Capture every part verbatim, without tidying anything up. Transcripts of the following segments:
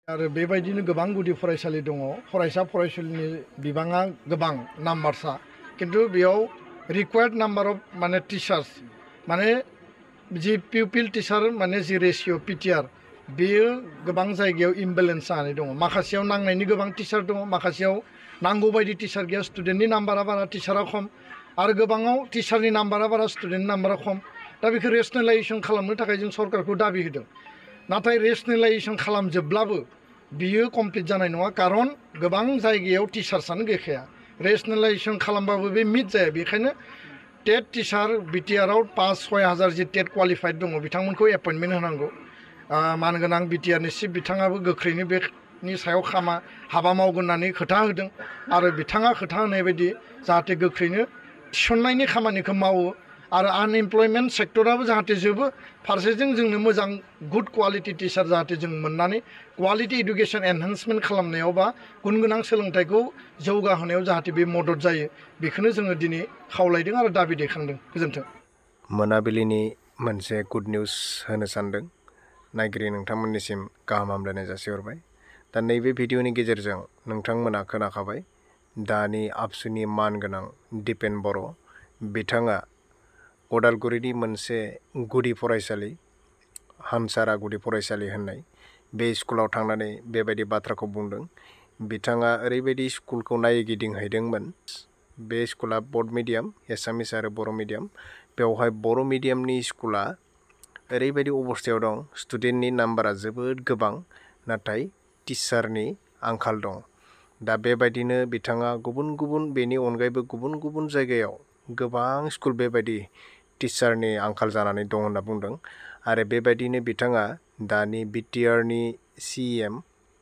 आरो बेबायदिनो गोबां गुदि फरायसालि दङ फरायसा फरायसुलिनि बिबाङा गोबां नाम्बारसा किन्तु बेयाव रिक्वायर्ड नाम्बार अफ माने टिचार्स माने जि पिउपिल टिचार माने जि रेशिय' पिटिआर बेयो गोबां जायगायाव इमबेलेन्स जानानै दङ माखासेयाव नांनायनि गोबां टिचार दङ माखासेयाव नांगौ बायदि टिचार गैया स्टुडेन्टनि नाम्बारा बारा टिचारा खम आरो गोबाङाव टिचारनि नाम्बारा बारा स्टुडेन्टनि नाम्बारा खम दा बेखौ रेसनेलाइजेसन खालामनो थाखाय जों सरकारखौ दाबि होदों नाथाय रेसनेलाइजेसन खालामजोबब्लाबो बियो कमप्लिट जानाय नङा खारन गोबां जायगायाव टिचार्सआनो गैखाया रेसनेलाइजेसन खालामबाबो बे मिट जाया बेखायनो टेट टिचार बिटिआरआव पास सय हाजार जि टेट क्वालिफाइड दङ बिथांमोनखौ एपइन्टमेन्ट होनांगौ मानगोनां बिटिआरनि चिफ बिथाङाबो गोख्रैनो बेनि सायाव खामा हाबा मावगोन होननानै खोथा होदों आरो बिथाङा खोथा होनाय बायदि जाहाथे गोख्रैनो थिसननायनि खामानिखौ मावो आरो आनएमप्लयमेन्ट सेक्टराबो जाहाथे जोबो फारसेजों जोंनो मोजां गुड क्वालिटि टिचार जाहाथे जों मोननानै क्वालिटि इडुकेसन एनहान्समेन्ट खालामनायाव बा गुन गोनां सोलोंथाइखौ जौगाहोनायाव जाहाथे बे मदद जायो बेखौनो जोङो दिनै खावलायदों आरो दाबि दैखांदों गोजोन्थों मोनाबिलिनि मोनसे गुड निउस होनो सानदों नायगिरि नोंथांमोननिसिम गाहाम हामलायनाय जासिहरबाय दा नैबे भिडिअनि गेजेरजों नोंथांमोना खोनाखाबाय दानि आबसुनि मानगोनां दिपेन बर' बिथाङा उदालगुरिनि मोनसे गुदि फरायसालि हामसारा गुदि फरायसालि होननाय बे स्कुलाव थांनानै बेबायदि बाथ्राखौ बुंदों बिथाङा ओरैबायदि स्कुलखौ नायगिदिंहैदोंमोन बे स्कुला बड मिडियाम एसामिस आरो बर' मिडियाम बेवहाय बर' मिडियामनि स्कुला ओरैबायदि अबस्थायाव दं स्टुडेन्टनि नाम्बारा जोबोद गोबां नाथाय टिचारनि आंखाल दं दा बेबायदिनो बिथाङा गुबुन गुबुन बेनि अनगायैबो गुबुन गुबुन जायगायाव गोबां स्कुल बेबायदि टिचारनि आंखाल जानानै दं होनना बुंदों आरो बेबायदिनो बिथाङा दानि बिटिआरनि सिएम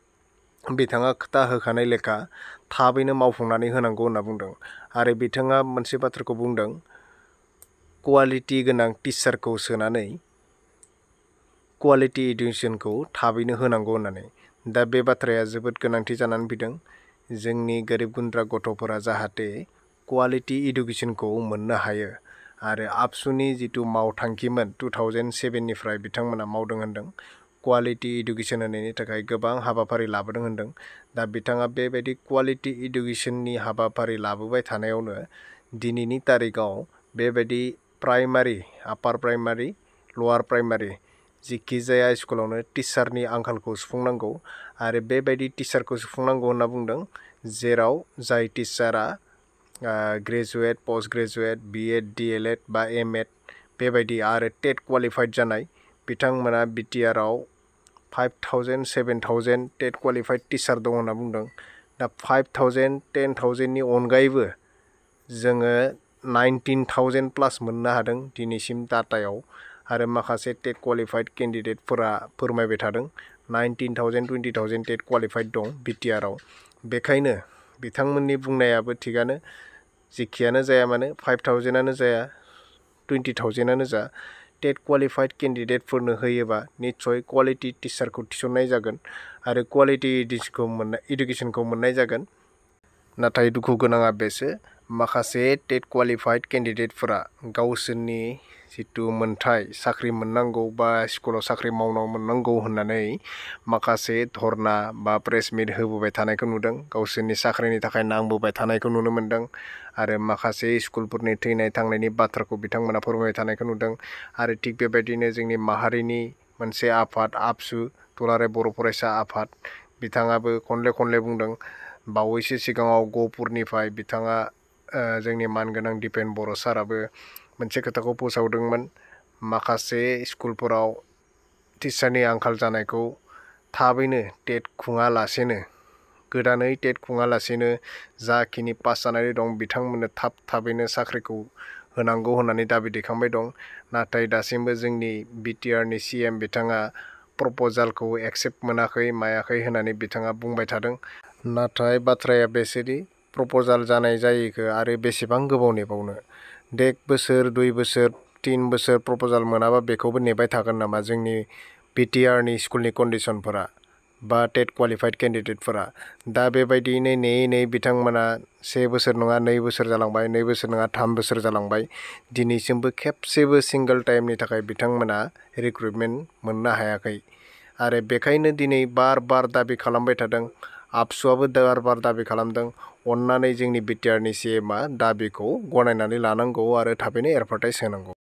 बिथाङा खोथा होखानाय लेखा थाबैनो मावफुंनानै होनांगौ होनना बुंदों आरो बिथाङा मोनसे बाथ्राखौ बुंदों क्वालिटि गोनां टिचारखौ सोनानै क्वालिटि इडुकेसनखौ थाबैनो होनांगौ होननानै दा बे बाथ्राया जोबोद गोनांथि जानानै फैदों जोंनि गोरिब गुन्द्रा गथ'फोरा जाहाथे क्वालिटि इडुकेसनखौ मोननो हायो आरो आबसुनि जिथु मावथांखिमोन टु थावजेन्ड सेभेननिफ्राय बिथांमोना मावदों होनदों क्वालिटि इडुकेसन होनायनि थाखाय गोबां हाबाफारि लाबोदों होनदों दा बिथाङा बेबायदि क्वालिटि इडुकेसननि हाबाफारि लाबोबाय थानायावनो दिनैनि तारिखाव बेबायदि प्राइमारि आपार प्राइमारि लवार प्राइमारि जिखि जाया स्कुलावनो टिचारनि आंखालखौ सुफुंनांगौ आरो बेबायदि टिचारखौ सुफुंनांगौ होनना बुंदों जेराव जाय टिचारा graduate post graduate BEd DElEd बा एमएड बेबायदि आरो टेट क्वालिफाइड जानाय बिथांमोना बिटिआरआव five thousand seven thousand TET qualified teacher दं होनना बुंदों दा फाइभ थावजेन्ड टेन थावजेन्डनि अनगायैबो जोङो नाइनटिन थावजेन्ड प्लास मोननो हादों दिनैसिम डाटायाव आरो माखासे टेट क्वालिफाइड केन्डिडेटफोरा फोरमायबाय थादों nineteen thousand twenty thousand TET qualified दं बिटिआरआव बेखायनो बिथांमोननि बुंनायाबो थिगानो जिखियानो जाया मानो फाइभ थावजेन्डआनो जाया टुवेन्टि थावजेन्डआनो जा टेट क्वालिफाइड केन्डिडेटफोरनो होयोबा निस्सय क्वालिटि टिचारखौ थिसननाय जागोन आरो क्वालिटि इडुकेसनखौ मोननाय इडुकेसनखौ मोननाय जागोन नाथाय दुखु गोनाङा बेसो माखासे टेट क्वालिफाइड केन्डिडेटफोरा गावसोरनि जितु मोनथाय साख्रि मोननांगौ बा स्कुलाव साख्रि मावनांगौ मोननांगौ होननानै माखासे धरना बा प्रेस मिट होबोबाय थानायखौ नुदों गावसोरनि साख्रिनि थाखाय नांबोबाय थानायखौ नुनो मोन्दों आरो माखासे स्कुलफोरनि थैनाय थांनायनि बाथ्राखौ बिथांमोना फोरमायबाय थानायखौ नुदों आरो थिग बेबायदिनो जोंनि माहारिनि मोनसे आफाद आबसु दुलाराय बर' फरायसा आफाद बिथाङाबो खनले खनले बुंदों बावैसो सिगाङाव गहपुरनिफ्राय बिथाङा जोंनि मानगोनां दिपेन बर' साराबो मोनसे खोथाखौ फोसावदोंमोन माखासे स्कुलफोराव टिचारनि आंखाल जानायखौ थाबैनो टेट खुङालासेनो गोदानै टेट खुङालासेनो जाखिनि पास जानानै दं बिथांमोननो थाब थाबैनो साख्रिखौ होनांगौ होननानै दाबि दैखांबाय दं नाथाय दासिमबो जोंनि बिटिआरनि सिएम बिथाङा प्रप'जालखौ एक्सेप्ट मोनाखै मायाखै होननानै बिथाङा बुंबाय थादों नाथाय बाथ्राया बेसोदि प्रप'जाल जानाय जायैखौ आरो बेसेबां गोबाव नेबावनो देख बोसोर दुइ बोसोर तिन बोसोर प्रप'जाल मोनाबा बेखौबो नेबाय थागोन नामा जोंनि बिटिआरनि स्कुलनि कन्डिसनफोरा बा टेट क्वालिफाइड केन्डिडेटफोरा दा बेबायदियैनो नेयै नेयै बिथांमोना से बोसोर नङा नै बोसोर जालांबाय नै बोसोर नङा थाम बोसोर जालांबाय दिनैसिमबो खेबसेबो सिंगोल टाइमनि थाखाय बिथांमोना रिक्रुटमेन्ट मोननो हायाखै आरो बेखायनो दिनै बार बार दाबि खालामबाय थादों आबसुआबो बार बार दाबि खालामदों अन्नानै जोंनि बिटिआरनि सिएमआ दाबिखौ गनायनानै लानांगौ आरो थाबैनो एडभार्टाइज होनांगौ।